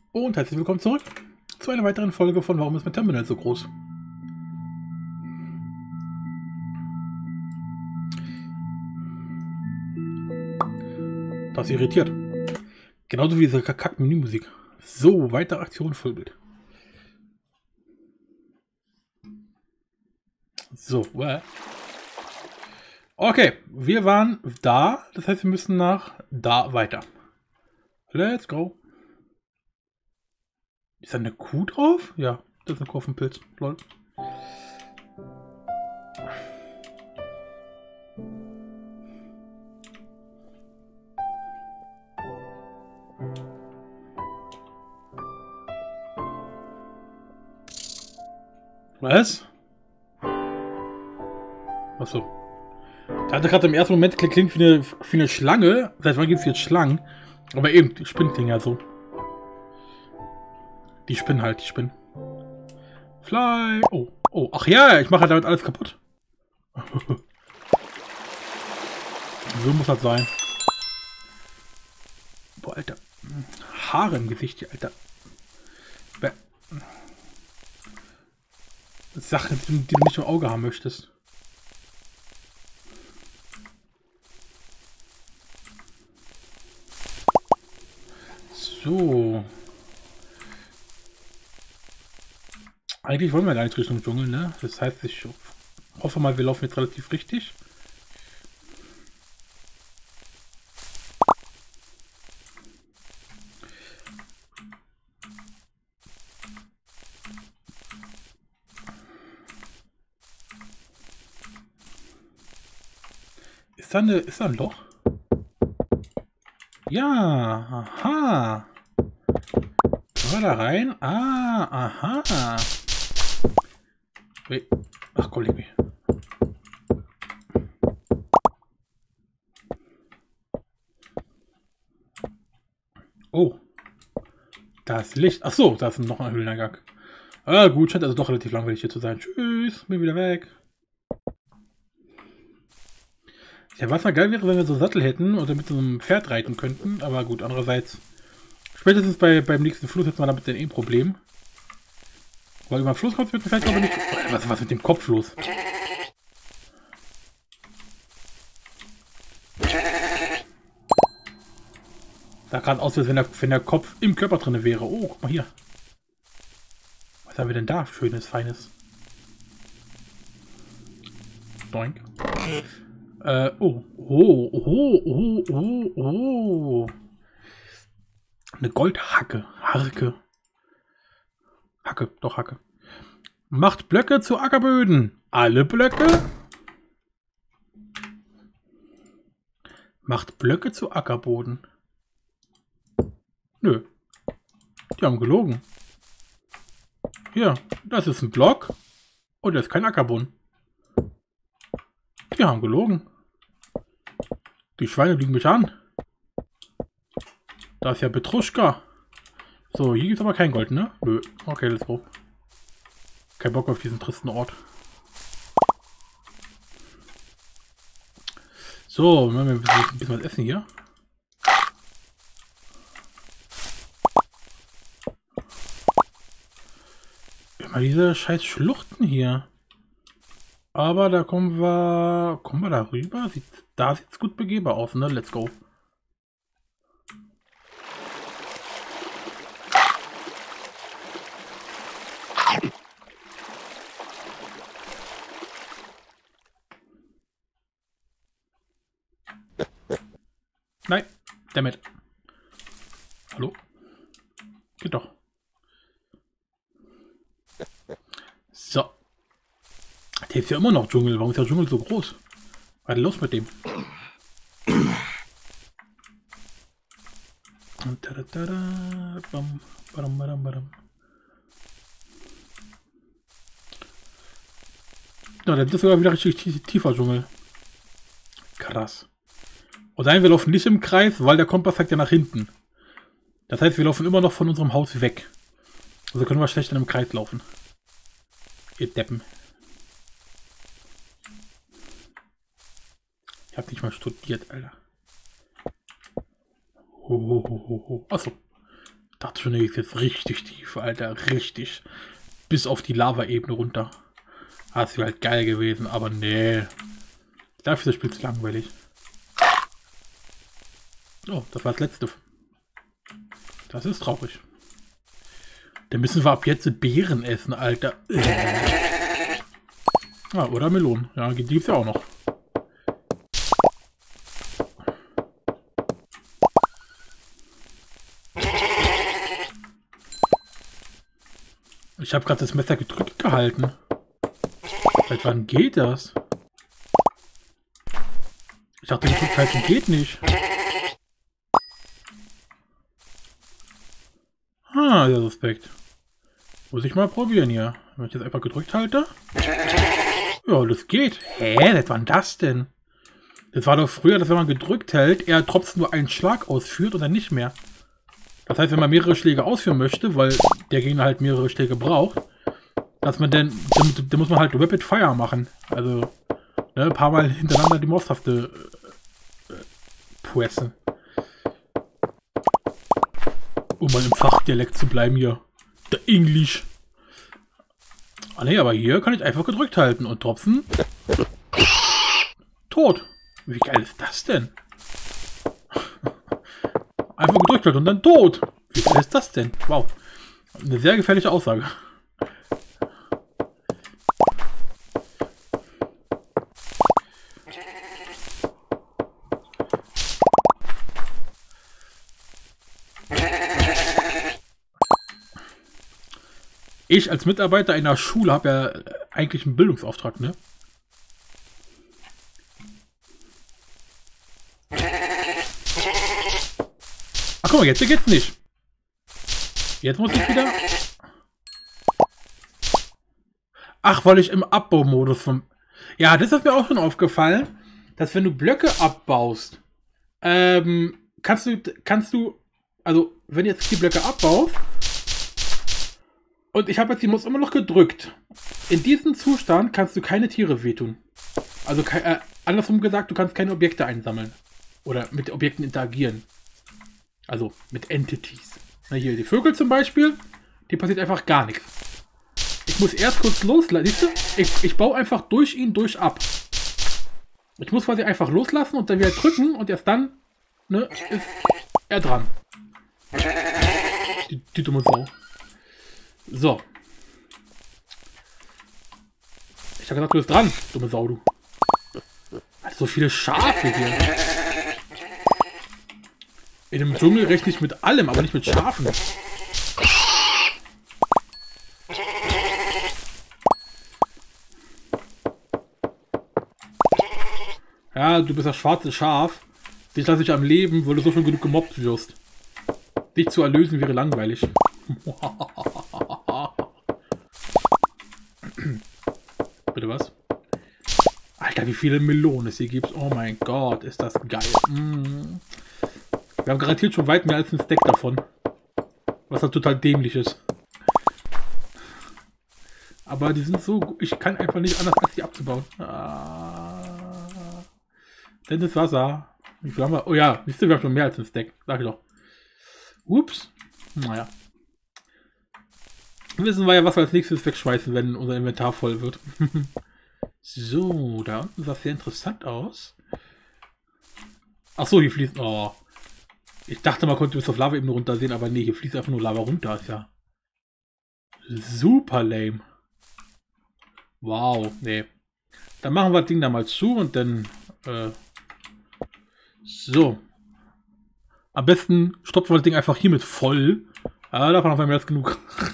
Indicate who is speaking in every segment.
Speaker 1: Und herzlich willkommen zurück zu einer weiteren Folge von Warum ist mein Terminal so groß? Das irritiert. Genauso wie diese Kack-Menümusik. So, weitere Aktion Vollbild. So, okay, wir waren da, das heißt wir müssen nach da weiter. Let's go. Ist da eine Kuh drauf? Ja, das ist eine Kuh auf dem Pilz. Lol. Was? Achso. Da hatte gerade im ersten Moment klingt wie eine Schlange. Seit wann gibt es jetzt Schlangen? Aber eben, die Spinnen klingen ja so. Die Spinnen halt, die Spinnen. Fly. Oh, oh. Ach ja, ich mache damit alles kaputt. So muss das sein. Boah, Alter. Haare im Gesicht hier, Alter. Sachen, die du nicht im Auge haben möchtest. So. Eigentlich wollen wir gar nicht Richtung Dschungel, ne? Das heißt, ich hoffe mal, wir laufen jetzt relativ richtig. Ist da ein Loch? Ja, aha. Können wir da rein? Ah, aha. Wait. Ach komm, leg mich. Oh. Da ist Licht. Ach so, da ist noch ein Höhleneingang. Ah, gut, scheint also doch relativ langweilig hier zu sein. Tschüss, bin wieder weg. Ja, was mal geil wäre, wenn wir so einen Sattel hätten oder mit so einem Pferd reiten könnten. Aber gut, andererseits. Spätestens beim nächsten Fluss hätten wir damit dann eh ein Problem. Weil über den Fluss kommt mit dem Pferd aber nicht. Was ist mit dem Kopf los? Da gerade aus, als wenn der Kopf im Körper drin wäre. Oh, guck mal hier. Was haben wir denn da? Schönes, feines. Doink. Oh. Eine Goldhacke. Hacke. Macht Blöcke zu Ackerböden. Alle Blöcke? Macht Blöcke zu Ackerboden. Nö. Die haben gelogen. Hier, das ist ein Block. Und das ist kein Ackerboden. Die haben gelogen. Die Schweine lügen mich an. Da ist ja Petruschka. So, hier gibt es aber kein Gold, ne? Nö. Okay, let's go. Kein Bock auf diesen tristen Ort. So, machen wir ein bisschen was essen hier. Immer diese scheiß Schluchten hier. Aber da kommen wir da rüber. Da sieht es gut begehbar aus, ne? Let's go. Nein, damit. Hallo? Geht doch. So. Der ist ja immer noch Dschungel. Warum ist der Dschungel so groß? Was ist los mit dem? Ja, das ist sogar wieder richtig tiefer Dschungel. Krass. Und nein, wir laufen nicht im Kreis, weil der Kompass zeigt ja nach hinten. Das heißt, wir laufen immer noch von unserem Haus weg. Also können wir schlecht in einem Kreis laufen. Ihr Deppen. Ich hab nicht mal studiert, Alter. Achso. Dachte schon, ist jetzt richtig tief, Alter. Richtig. Bis auf die Lava-Ebene runter. Das wäre halt geil gewesen, aber nee. Dafür ist das Spiel zu langweilig. Oh, das war das letzte. Das ist traurig. Dann müssen wir ab jetzt Beeren essen, Alter. Ah, oder Melonen. Ja, die gibt's ja auch noch. Ich habe gerade das Messer gedrückt gehalten. Seit wann geht das? Ich dachte, die Drückhalten geht nicht. Ah, der Suspekt. Muss ich mal probieren hier. Wenn ich jetzt einfach gedrückt halte. Ja, das geht. Hä? Was war denn das denn? Das war doch früher, dass wenn man gedrückt hält, er trotzdem nur einen Schlag ausführt und dann nicht mehr. Das heißt, wenn man mehrere Schläge ausführen möchte, weil der Gegner halt mehrere Schläge braucht, dass man dann muss man halt Rapid Fire machen. Also, ne, ein paar Mal hintereinander die Maustaste pressen. Um mal im Fachdialekt zu bleiben hier. Der Englisch. Ah ne, aber hier kann ich einfach gedrückt halten und tropfen. Tot. Wie geil ist das denn? Einfach gedrückt halten und dann tot. Wie geil ist das denn? Wow. Eine sehr gefährliche Aussage. Ich als Mitarbeiter einer Schule habe ja eigentlich einen Bildungsauftrag, ne? Ach guck mal, jetzt geht's nicht. Jetzt muss ich wieder... Ach, weil ich im Abbaumodus vom... Ja, das ist mir auch schon aufgefallen, dass wenn du Blöcke abbaust, kannst du... Also, wenn du jetzt die Blöcke abbaust, und ich habe jetzt die Maus immer noch gedrückt. In diesem Zustand kannst du keine Tiere wehtun. Also andersrum gesagt, du kannst keine Objekte einsammeln. Oder mit Objekten interagieren. Also mit Entities. Na hier, die Vögel zum Beispiel, die passiert einfach gar nichts. Ich muss erst kurz loslassen. Siehst du? Ich baue einfach durch ihn durch ab. Ich muss quasi einfach loslassen und dann wieder drücken und erst dann, ne, ist er dran. Die dumme Sau. So. Ich habe gesagt, du bist dran, dumme Sau, du. So viele Schafe hier. In dem Dschungel rechne ich mit allem, aber nicht mit Schafen. Ja, du bist das schwarze Schaf. Dich lasse ich am Leben, weil du so schon genug gemobbt wirst. Dich zu erlösen wäre langweilig. Bitte was? Alter, wie viele Melonen es hier gibt. Oh mein Gott, ist das geil. Wir haben garantiert schon weit mehr als ein Stack davon. Was halt total dämlich ist. Aber die sind so gut. Ich kann einfach nicht anders, als die abzubauen. Denn das Wasser. Wie viel haben wir? Oh ja, wisst ihr, wir haben schon mehr als ein Stack. Sag ich doch. Ups. Naja. Wissen wir ja, was wir als nächstes wegschmeißen, wenn unser Inventar voll wird. So, da unten sah es sehr interessant aus. Achso, hier fließt... Oh. Ich dachte, man konnte bis auf Lava eben runter sehen, aber nee, hier fließt einfach nur Lava runter. Ist ja super lame. Wow, nee. Dann machen wir das Ding da mal zu und dann... so. Am besten stopfen wir das Ding einfach hiermit voll. Ah, davon haben wir mehr als genug.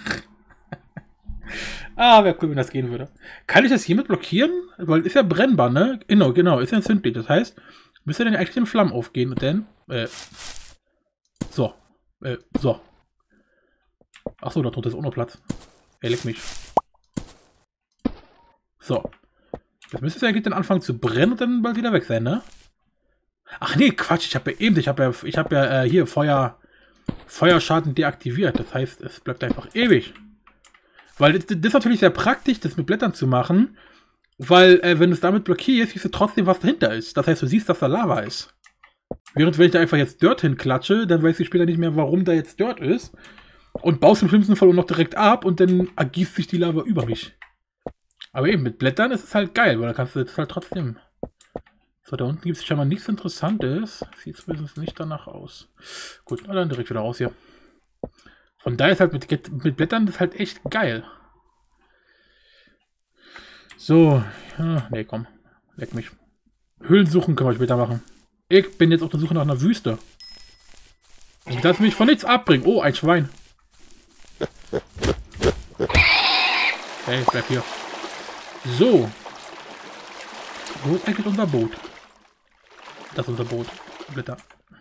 Speaker 1: Ah, wäre cool, wenn das gehen würde. Kann ich das hiermit blockieren? Weil ist ja brennbar, ne? Genau, ist ja entzündlich. Das heißt, müsste dann eigentlich in Flammen aufgehen und dann... So. So. Achso, da drunter ist auch noch Platz. Er leckt mich. So. Das müsste ja eigentlich dann anfangen zu brennen und dann bald wieder weg sein, ne? Ach nee, Quatsch. Ich habe ja hier Feuerschaden deaktiviert. Das heißt, es bleibt einfach ewig. Weil das ist natürlich sehr praktisch, das mit Blättern zu machen. Weil, wenn du es damit blockierst, siehst du trotzdem, was dahinter ist. Das heißt, du siehst, dass da Lava ist. Während wenn ich da einfach jetzt Dirt hinklatsche, dann weiß ich später nicht mehr, warum da jetzt Dirt ist. Und baust im schlimmsten Fall auch noch direkt ab und dann ergießt sich die Lava über mich. Aber eben, mit Blättern ist es halt geil, weil da kannst du jetzt halt trotzdem... So, da unten gibt es scheinbar nichts Interessantes. Sieht zumindest nicht danach aus. Gut, na dann direkt wieder raus hier. Von daher ist halt mit Blättern das halt echt geil. So, ja, nee, komm. Leck mich. Höhlen suchen können wir später machen. Ich bin jetzt auf der Suche nach einer Wüste. Ich lasse mich von nichts abbringen. Oh, ein Schwein. Hey, bleib hier. So. Wo ist eigentlich unser Boot? Das ist unser Boot. Blätter.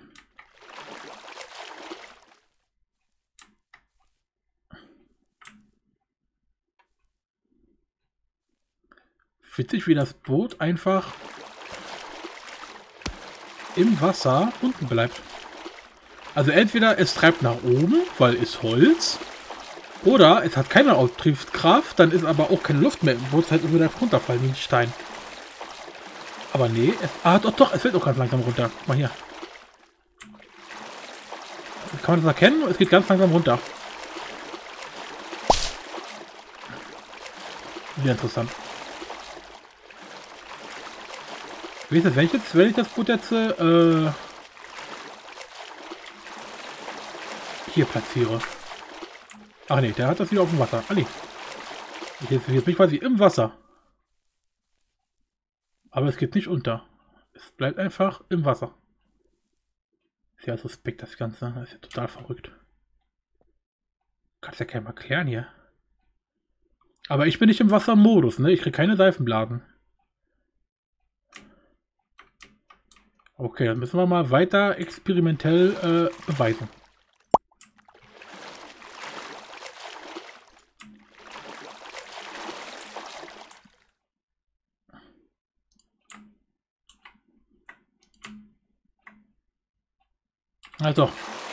Speaker 1: Witzig, wie das Boot einfach im Wasser unten bleibt. Also entweder es treibt nach oben, weil es Holz, oder es hat keine Auftriebskraft, dann ist aber auch keine Luft mehr im Boot, es halt wieder runterfallen wie ein Stein. Aber nee, doch, es fällt auch ganz langsam runter. Guck mal hier. Kann man das erkennen? Es geht ganz langsam runter. Sehr interessant. Wie ist das, wenn ich das Boot jetzt hier platziere? Ach nee, der hat das wieder auf dem Wasser. Ah nee. Jetzt bin ich quasi im Wasser. Aber es geht nicht unter. Es bleibt einfach im Wasser. Sehr suspekt das Ganze. Das ist ja total verrückt. Kannst ja keinem erklären hier. Aber ich bin nicht im Wassermodus, ne? Ich kriege keine Seifenblasen. Okay, dann müssen wir mal weiter experimentell beweisen. Also.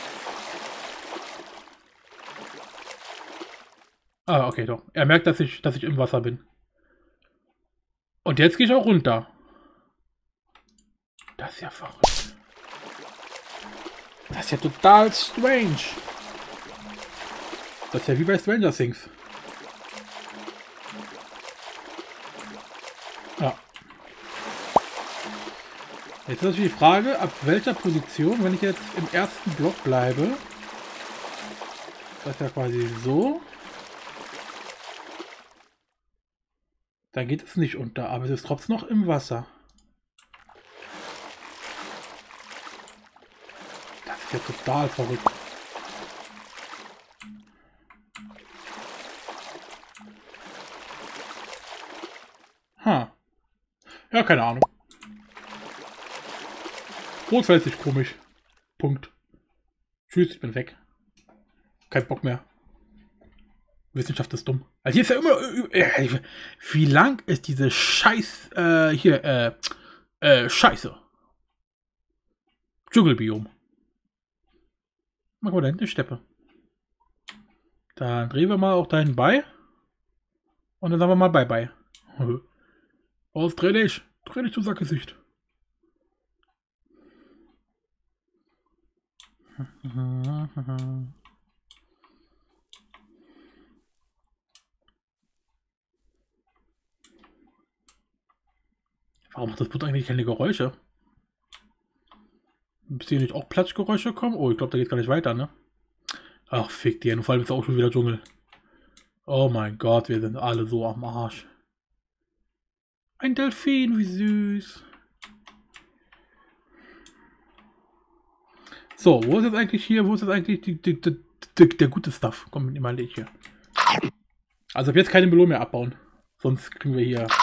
Speaker 1: Ah, okay, doch. Er merkt, dass ich im Wasser bin. Und jetzt gehe ich auch runter. Das ist ja verrückt. Das ist ja total strange. Das ist ja wie bei Stranger Things. Ja. Jetzt ist natürlich die Frage, ab welcher Position, wenn ich jetzt im ersten Block bleibe. Das ist ja quasi so. Da geht es nicht unter, aber es ist trotzdem noch im Wasser. Das ist ja total verrückt. Ha. Ja, keine Ahnung. Boot fällt sich komisch. Punkt. Tschüss, ich bin weg. Kein Bock mehr. Wissenschaft ist dumm. Also hier ist ja immer... wie lang ist diese Scheiß... Scheiße. Dschungelbiom. Machen wir da hinten eine Steppe. Dann drehen wir mal auch dahin bei. Und dann sagen wir mal Bye-Bye. Aus, dreh dich, du Sackgesicht. Warum macht das Boot eigentlich keine Geräusche? Bis hier nicht auch Platschgeräusche kommen? Oh, ich glaube, da geht gar nicht weiter, ne? Ach, fick dir. Und vor allem ist auch schon wieder Dschungel. Oh mein Gott, wir sind alle so am Arsch. Ein Delfin, wie süß. So, wo ist jetzt eigentlich hier? Wo ist jetzt eigentlich der gute Stuff? Komm, nimm mal hier. Also ab jetzt keine Belohnung mehr abbauen. Sonst kriegen wir hier...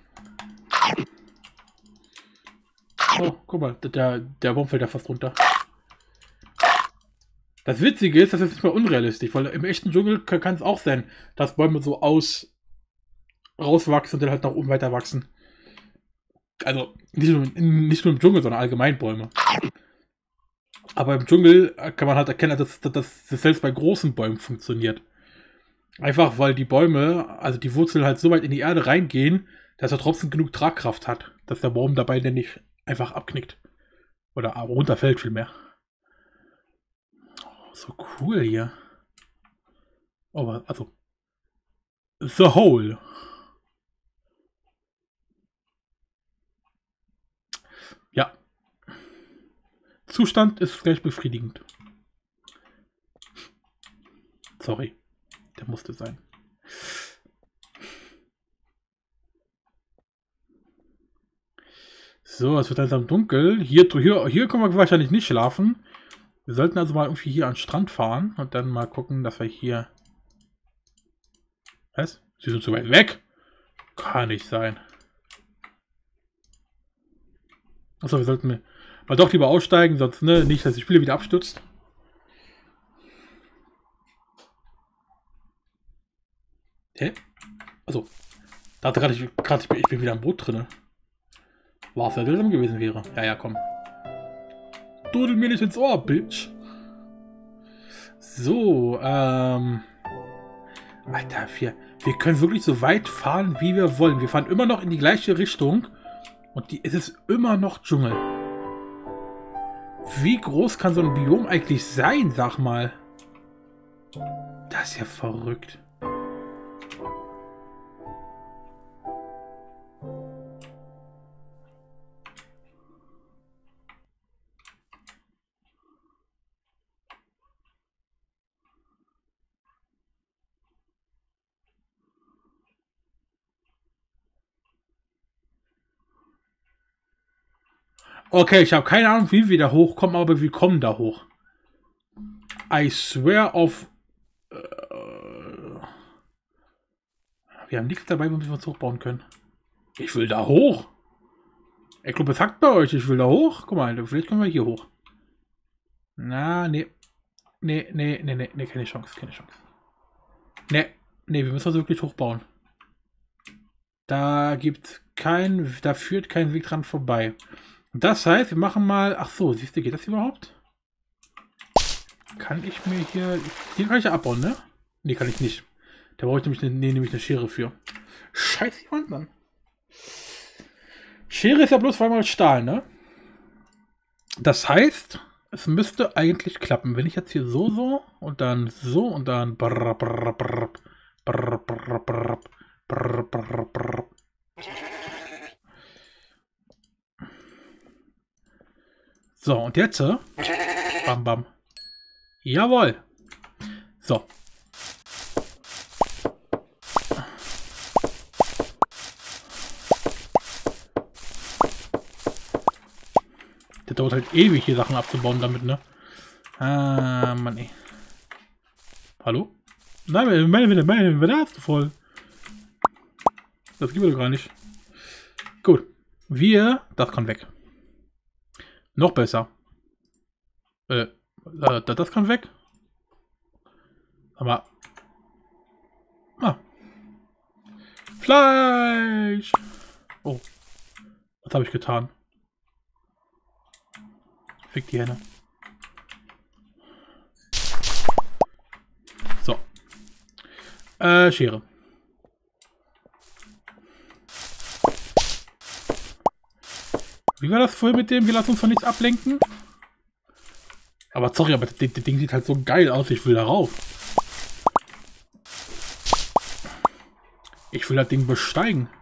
Speaker 1: Oh, guck mal, der Baum fällt ja fast runter. Das Witzige ist, das ist nicht mal unrealistisch, weil im echten Dschungel kann es auch sein, dass Bäume so rauswachsen und dann halt nach oben weiter wachsen. Also nicht nur im Dschungel, sondern allgemein Bäume. Aber im Dschungel kann man halt erkennen, dass das selbst bei großen Bäumen funktioniert. Einfach weil die Bäume, also die Wurzeln halt so weit in die Erde reingehen, dass er trotzdem genug Tragkraft hat, dass der Baum dabei dann nicht einfach abknickt. Oder runterfällt vielmehr. Oh, so cool hier. Oh, also. The Hole. Ja. Zustand ist gleich befriedigend. Sorry. Der musste sein. So, es wird langsam dunkel. Hier können wir wahrscheinlich nicht schlafen. Wir sollten also mal irgendwie hier an den Strand fahren und dann mal gucken, dass wir hier... Was? Sie sind zu weit weg? Kann nicht sein. Achso, wir sollten mal doch lieber aussteigen, sonst ne, nicht, dass die Spiele wieder abstürzt. Hä? Also, dachte gerade, ich bin wieder im Boot drin. War es ja seltsam gewesen wäre. Ja, ja, komm. Dudel mir nicht ins Ohr, Bitch. So, Alter, wir können wirklich so weit fahren, wie wir wollen. Wir fahren immer noch in die gleiche Richtung. Und es ist immer noch Dschungel. Wie groß kann so ein Biom eigentlich sein, sag mal? Das ist ja verrückt. Okay, ich habe keine Ahnung, wie wir da hochkommen, aber wir kommen da hoch. I swear auf... wir haben nichts dabei, womit wir uns hochbauen können. Ich will da hoch. Ich glaube, es sagt bei euch, ich will da hoch. Guck mal, vielleicht können wir hier hoch. Na, nee. Nee, keine Chance, keine Chance. Nee, wir müssen das wirklich hochbauen. Da führt kein Weg dran vorbei. Das heißt, wir machen mal... Ach so, siehst du, geht das überhaupt? Kann ich mir hier... Den kann ich ja abbauen, ne? Ne, kann ich nicht. Da brauche ich nämlich eine Schere für. Scheiße, jemand, Mann. Schere ist ja bloß zweimal Stahl, ne? Das heißt, es müsste eigentlich klappen. Wenn ich jetzt hier so und dann so und dann... So, und jetzt... Bam, bam. Jawohl. So. Der dauert halt ewig, hier Sachen abzubauen damit, ne? Ah, Mann, ey. Hallo? Nein, meine hast du voll. Das gibt es doch gar nicht. Gut. Das kann weg. Noch besser. Das kann weg. Aber... Ah. Fleisch! Oh. Was habe ich getan? Fick die Henne. So. Schere. Wie war das vorher mit dem? Wir lassen uns von nichts ablenken? Aber sorry, aber das Ding sieht halt so geil aus. Ich will da rauf. Ich will das Ding besteigen.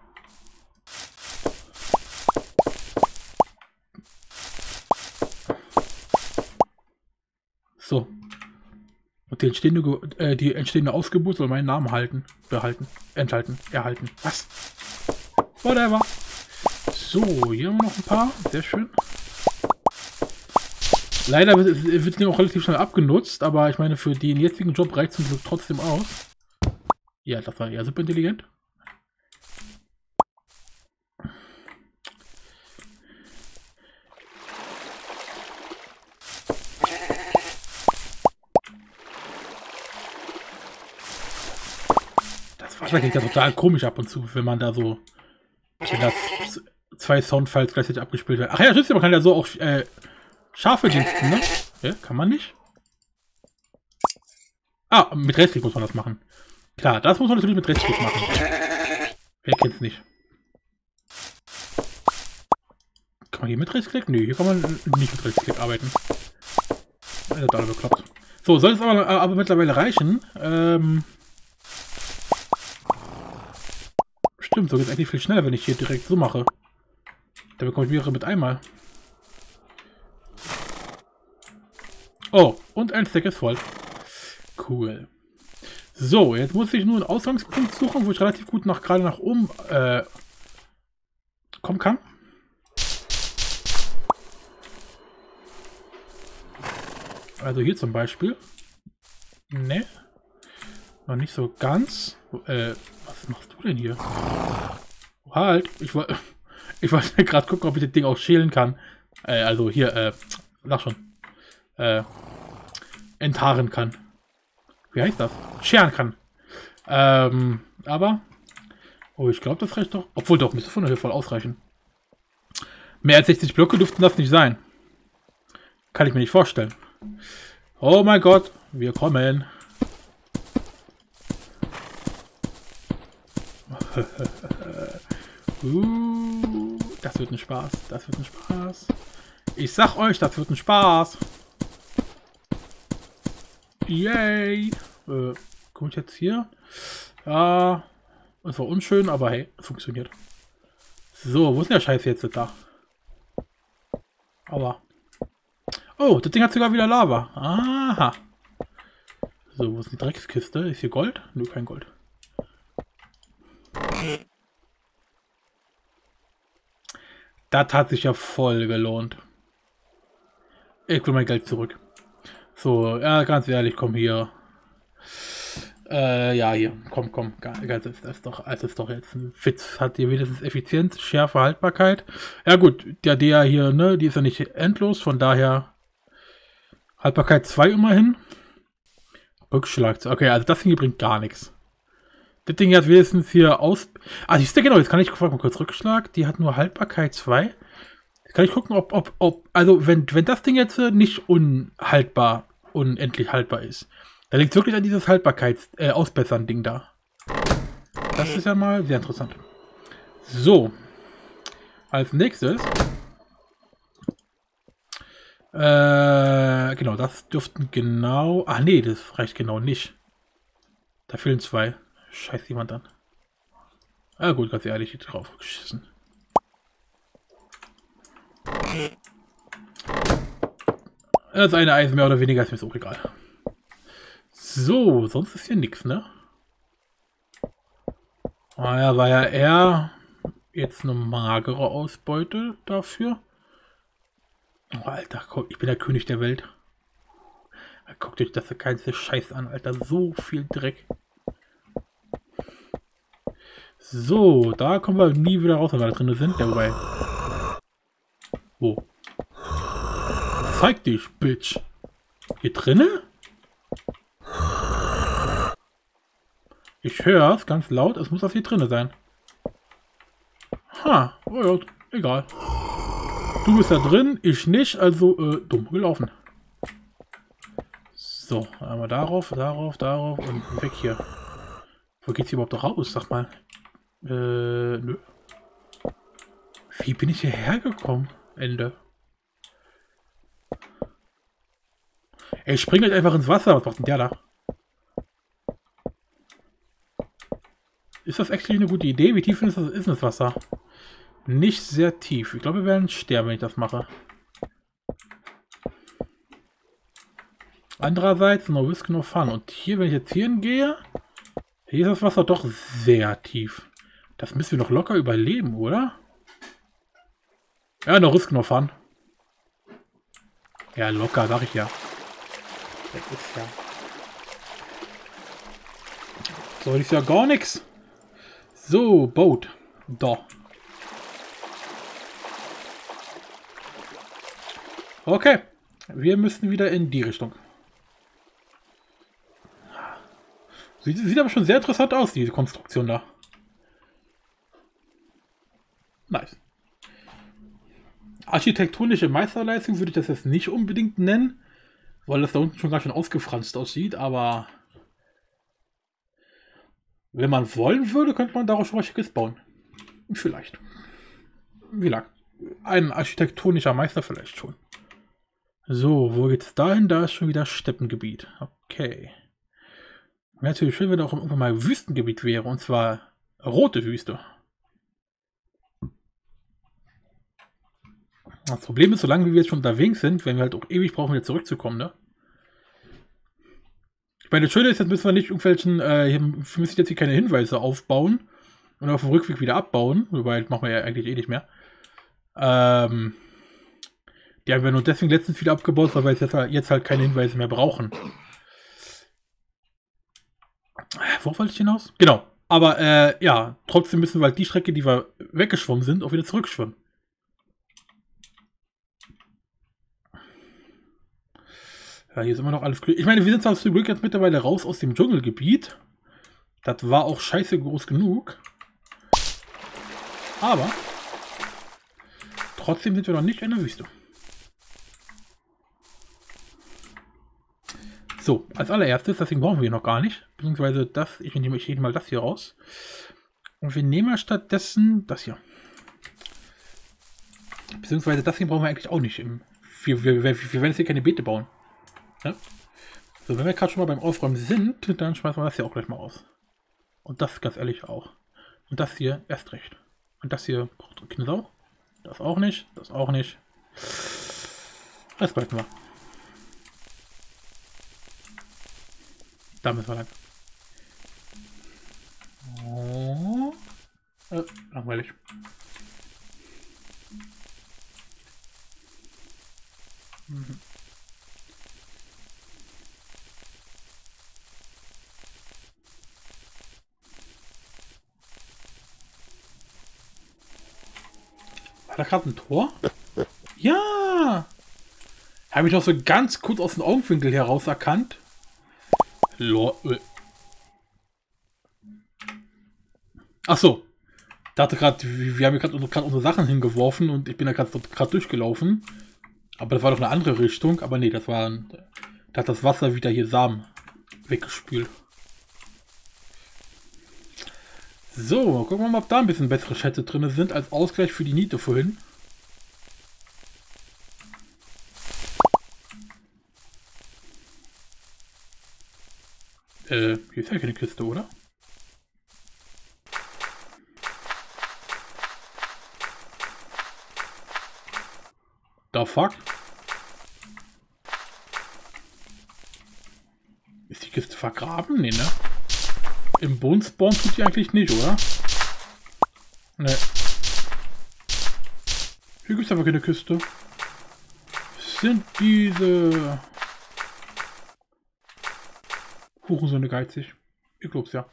Speaker 1: So. Und die entstehende Ausgeburt soll meinen Namen erhalten. Was? Whatever. So, hier haben wir noch ein paar. Sehr schön. Leider wird der auch relativ schnell abgenutzt, aber ich meine, für den jetzigen Job reicht es zum Glück trotzdem aus. Ja, das war ja super intelligent. Das Wasser klingt ja total komisch ab und zu, wenn man da so... Wenn das 2 Soundfiles gleichzeitig abgespielt werden. Ach ja, stimmt, man kann ja so auch Schafe diensten, ne? Ja, kann man nicht? Ah, mit Rechtsklick muss man das machen. Klar, das muss man natürlich mit Rechtsklick machen. Wer kennt's nicht? Kann man hier mit Rechtsklick? Nö, hier kann man nicht mit Rechtsklick arbeiten. Das ist alle bekloppt. So, soll es aber mittlerweile reichen. Stimmt, so geht es eigentlich viel schneller, wenn ich hier direkt so mache. Da bekomme ich mehrere mit einmal. Oh, und ein Stack ist voll. Cool. So, jetzt muss ich nur einen Ausgangspunkt suchen, wo ich relativ gut gerade nach oben kommen kann. Also hier zum Beispiel. Ne. Noch nicht so ganz. Was machst du denn hier? Halt, ich wollte gerade gucken, ob ich das Ding auch schälen kann. Also hier, sag schon. Enthaaren kann. Wie heißt das? Scheren kann. Aber. Oh, ich glaube, das reicht doch. Obwohl doch, müsste von der Höhe voll ausreichen. Mehr als 60 Blöcke dürften das nicht sein. Kann ich mir nicht vorstellen. Oh mein Gott, wir kommen. Das wird ein Spaß. Das wird ein Spaß. Ich sag euch, das wird ein Spaß. Yay. Komme ich jetzt hier? Ja. Das war unschön, aber hey, funktioniert. So, wo ist denn der Scheiß jetzt da? Aua. Oh, das Ding hat sogar wieder Lava. Aha. So, wo ist die Dreckskiste? Ist hier Gold? Nö, kein Gold. Das hat sich ja voll gelohnt. Ich will mein Geld zurück. So, ja, ganz ehrlich, komm hier. Ja, hier, komm. Das ist doch jetzt ein Witz. Hat hier wenigstens Effizienz, Schärfe, Haltbarkeit. Ja gut, der hier, ne, die ist ja nicht endlos, von daher Haltbarkeit 2 immerhin. Rückschlag. Okay, also das Ding hier bringt gar nichts. Das Ding hat wenigstens hier aus... Ah, siehst du, genau, jetzt kann ich mal kurz Rückschlag. Die hat nur Haltbarkeit 2. Jetzt kann ich gucken, also wenn das Ding jetzt nicht unendlich haltbar ist, dann liegt es wirklich an dieses Ausbessern-Ding da. Das ist ja mal sehr interessant. So. Als nächstes. Genau, das dürften genau... Ach nee, das reicht genau nicht. Da fehlen 2. Scheiß jemand an. Ah gut, ganz ehrlich, hier drauf geschissen. Das eine Eisen mehr oder weniger ist mir so egal. So, sonst ist hier nichts, ne? Naja, war ja eher jetzt eine magere Ausbeute dafür. Oh, Alter, ich bin der König der Welt. Guckt euch das ganze Scheiß an, Alter. So viel Dreck. So, da kommen wir nie wieder raus, wenn wir da drin sind. Ja, wobei. Wo? Zeig dich, Bitch. Hier drinnen? Ich höre es ganz laut. Es muss das hier drinnen sein. Ha, oh ja, egal. Du bist da drin, ich nicht, also dumm gelaufen. So, einmal darauf und weg hier. Wo geht's hier überhaupt raus? Sag mal. Nö. Wie bin ich hierher gekommen? Ende. Ey, ich spring halt einfach ins Wasser. Was macht denn der da? Ist das actually eine gute Idee? Wie tief ist das Wasser? Nicht sehr tief. Ich glaube, wir werden sterben, wenn ich das mache. Andererseits, no risk, no fun. Und hier, wenn ich jetzt hier hingehe, hier ist das Wasser doch sehr tief. Das müssen wir noch locker überleben, oder? Ja, no risk, no fun. Ja, locker, sag ich ja. Das ist ja... So, das ist ja gar nichts. So, Boot. Da. Okay. Wir müssen wieder in die Richtung. Sieht aber schon sehr interessant aus, diese Konstruktion da. Nice. Architektonische Meisterleistung würde ich das jetzt nicht unbedingt nennen, weil das da unten schon ganz schön ausgefranst aussieht, aber wenn man wollen würde, könnte man daraus schon was Schickes bauen. Vielleicht. ein architektonischer Meister vielleicht schon. So, wo geht's dahin? Da ist schon wieder Steppengebiet. Okay. Wäre natürlich schön, wenn auch irgendwann mal Wüstengebiet wäre, und zwar rote Wüste. Das Problem ist, solange wir jetzt schon unterwegs sind, werden wir halt auch ewig brauchen, wieder zurückzukommen, ne? Ich meine, das Schöne ist, jetzt müssen wir nicht irgendwelchen, wir müssen jetzt hier keine Hinweise aufbauen und auf dem Rückweg wieder abbauen, wobei das machen wir ja eigentlich eh nicht mehr. Die haben wir nur deswegen letztens wieder abgebaut, weil wir jetzt halt keine Hinweise mehr brauchen. Worauf wollte ich hinaus? Genau. Aber ja, trotzdem müssen wir halt die Strecke, die wir weggeschwommen sind, auch wieder zurückschwimmen. Ja, hier ist immer noch alles Glück. Ich meine, wir sind zwar zum Glück jetzt mittlerweile raus aus dem Dschungelgebiet. Das war auch scheiße groß genug. Aber trotzdem sind wir noch nicht in der Wüste. So, als allererstes, deswegen brauchen wir noch gar nicht. Beziehungsweise das, ich nehme mal das hier raus. Und wir nehmen mal stattdessen das hier. Beziehungsweise das hier brauchen wir eigentlich auch nicht. Wir werden jetzt hier keine Beete bauen. Ja? So, wenn wir gerade schon mal beim Aufräumen sind, dann schmeißen wir das hier auch gleich mal aus. Und das ganz ehrlich auch. Und das hier erst recht. Und das hier braucht keine Sau. Das auch nicht. Das auch nicht. Das behalten wir. Da müssen wir lang. Oh. Langweilig. Mhm. War da gerade ein Tor? Ja! Habe ich noch so ganz kurz aus dem Augenwinkel heraus erkannt. Ach so. Dachte gerade, wir haben gerade unsere Sachen hingeworfen und ich bin da gerade durchgelaufen. Aber das war doch eine andere Richtung. Aber nee, da hat das Wasser wieder hier Samen weggespült. So, gucken wir mal, ob da ein bisschen bessere Schätze drin sind als Ausgleich für die Niete vorhin. Hier ist ja keine Kiste, oder? Da fuck. Ist die Kiste vergraben? Nee, ne? Im Bodenspawn tut die eigentlich nicht, oder? Ne. Hier gibt es aber keine Kiste. Was sind diese Hurensöhne geizig? Ich glaub's ja.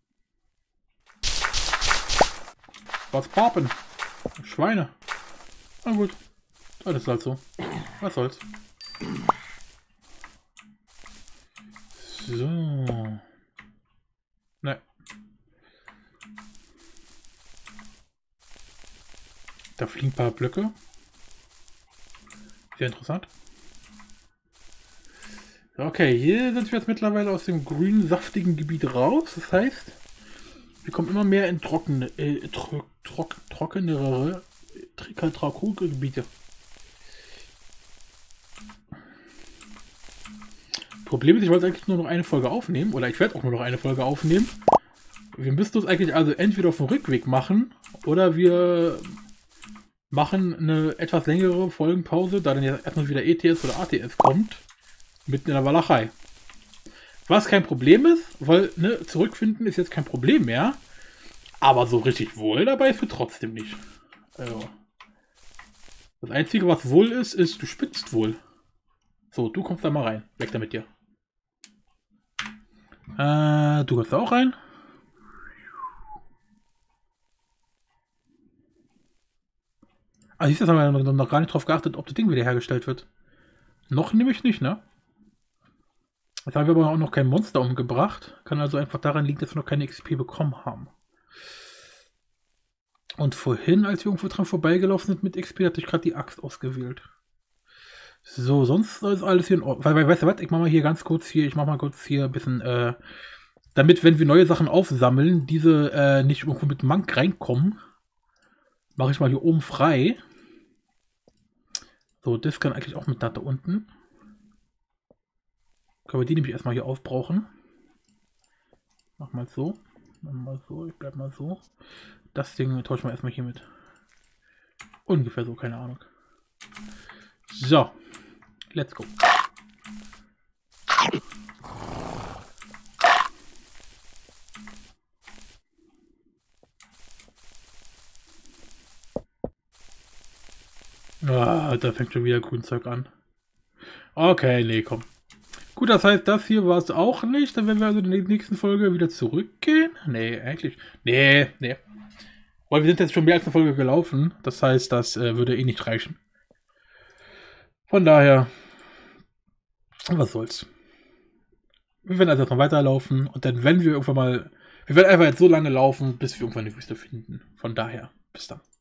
Speaker 1: Was Papen? Schweine. Na gut. Das ist halt so. Was soll's. So. Ne. Da fliegen ein paar Blöcke. Sehr interessant. Okay, hier sind wir jetzt mittlerweile aus dem grünen, saftigen Gebiet raus. Das heißt, wir kommen immer mehr in trockenere Gebiete. Problem ist, ich wollte eigentlich nur noch eine Folge aufnehmen, oder ich werde auch nur noch eine Folge aufnehmen. Wir müssten uns eigentlich also entweder auf dem Rückweg machen, oder wir machen eine etwas längere Folgenpause, da dann jetzt erstmal wieder ETS oder ATS kommt, mitten in der Walachei. Was kein Problem ist, weil ne, zurückfinden ist jetzt kein Problem mehr, aber so richtig wohl dabei ist wir trotzdem nicht. Also, das Einzige, was wohl ist, du spitzt wohl. So, du kommst da mal rein. Weg da mit dir. Du kommst da auch rein. Ah, siehst du, das haben wir noch gar nicht drauf geachtet, ob das Ding wiederhergestellt wird. Noch nämlich nicht, ne? Jetzt haben wir aber auch noch kein Monster umgebracht. Kann also einfach daran liegen, dass wir noch keine XP bekommen haben. Und vorhin, als wir irgendwo dran vorbeigelaufen sind mit XP, hatte ich gerade die Axt ausgewählt. So, sonst ist alles hier in Ordnung. Weil, weißt du was, ich mach mal kurz hier ein bisschen, damit, wenn wir neue Sachen aufsammeln, diese nicht irgendwo mit Mank reinkommen, mache ich mal hier oben frei. So, das kann eigentlich auch mit da unten. Können wir die nämlich erstmal hier aufbrauchen. Mach mal so. Mach mal so, ich bleib mal so. Das Ding tauschen wir erstmal hier mit. Ungefähr so, keine Ahnung. So. Let's go. Ah, da fängt schon wieder Grünzeug an. Okay, nee, komm. Gut, das heißt, das hier war es auch nicht. Dann werden wir also in der nächsten Folge wieder zurückgehen. Nee, eigentlich. Nee. Weil wir sind jetzt schon mehr als eine Folge gelaufen. Das heißt, das würde eh nicht reichen. Von daher, was soll's. Wir werden also erstmal weiterlaufen. Und dann, wenn wir irgendwann mal... Wir werden einfach jetzt so lange laufen, bis wir irgendwann eine Wüste finden. Von daher, bis dann.